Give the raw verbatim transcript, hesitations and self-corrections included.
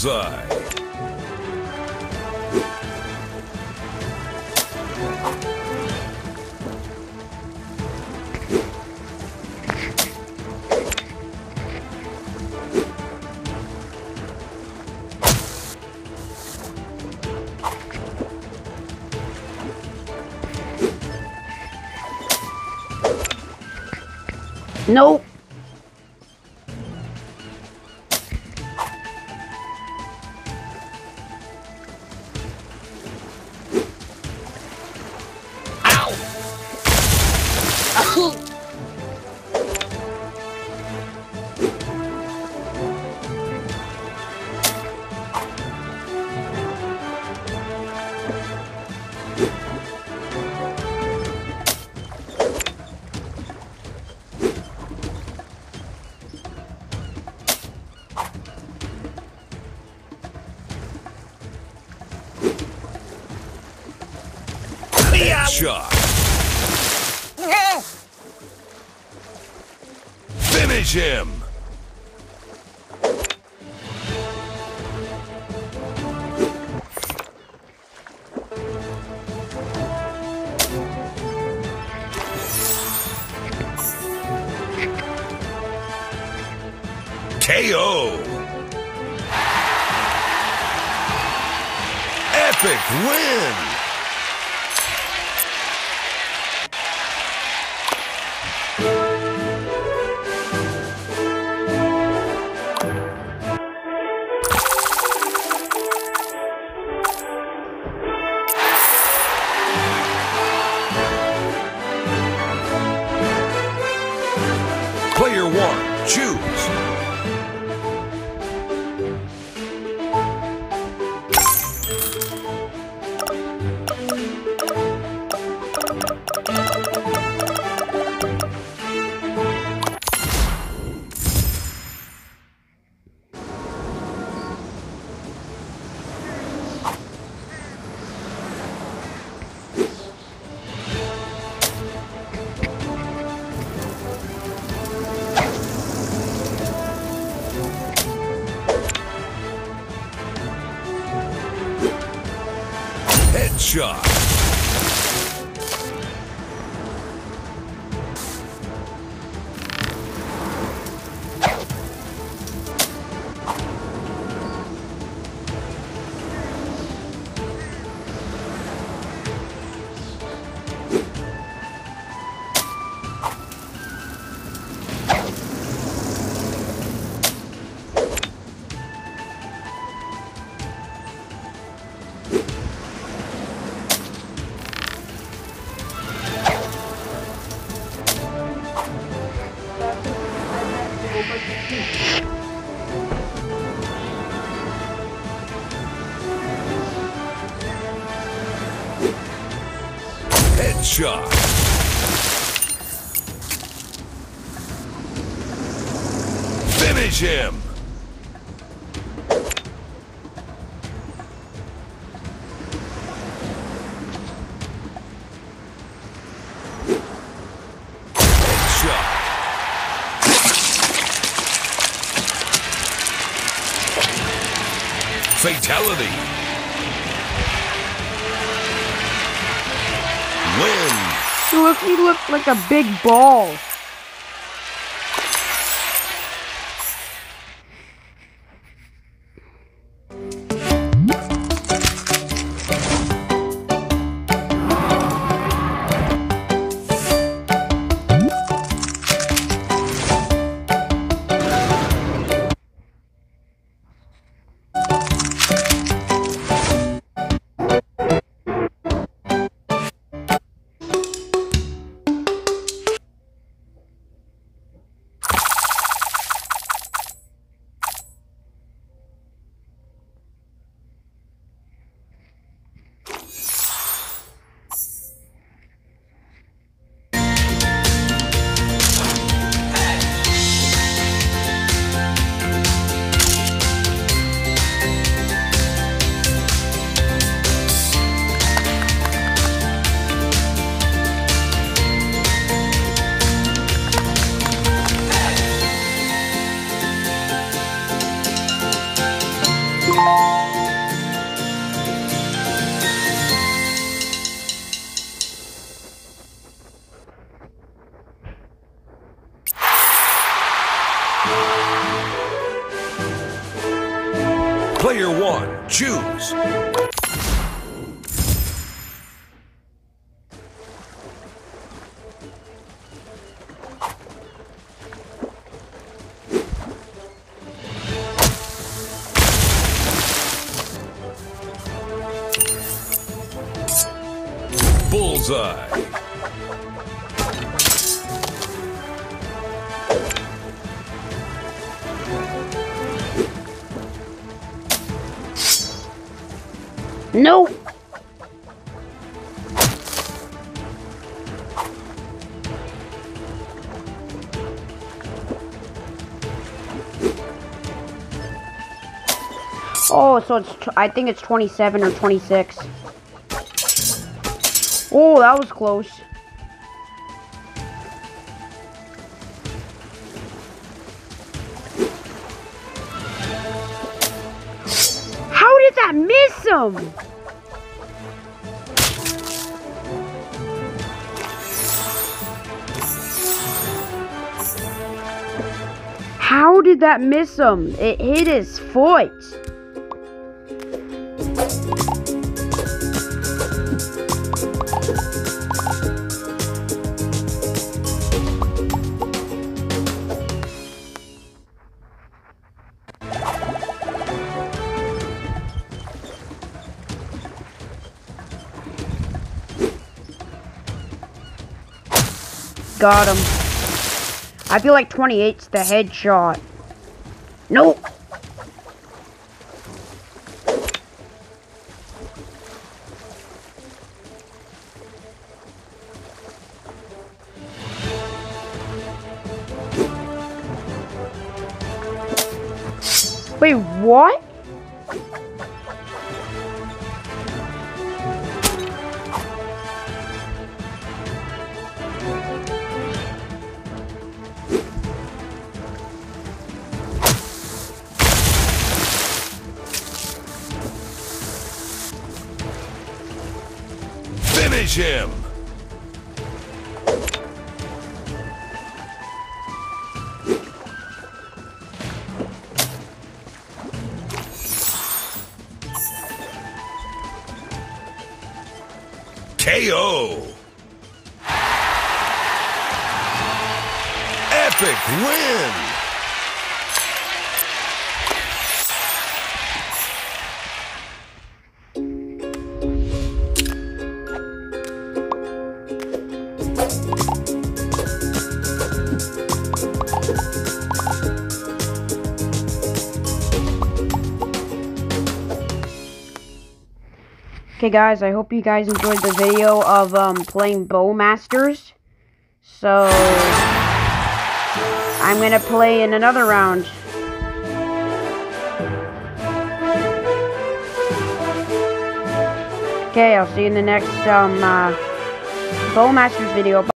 Bullseye. Nope. Shot. Finish him. K O. Epic win. Player one, choose. Headshot. Headshot. Finish him. Headshot. Fatality. Win. Look, he looked like a big ball. Player one, choose. Bullseye. Nope. Oh, so it's, tw I think it's twenty-seven or twenty-six. Oh, that was close. How did that miss him? How did that miss him? It hit his foot. Got him. I feel like twenty-eight's the headshot. Nope. Wait, what? Finish him! K O! Epic win! Okay guys, I hope you guys enjoyed the video of um, playing Bowmasters. So, I'm gonna play in another round. Okay, I'll see you in the next um, uh, Bowmasters video.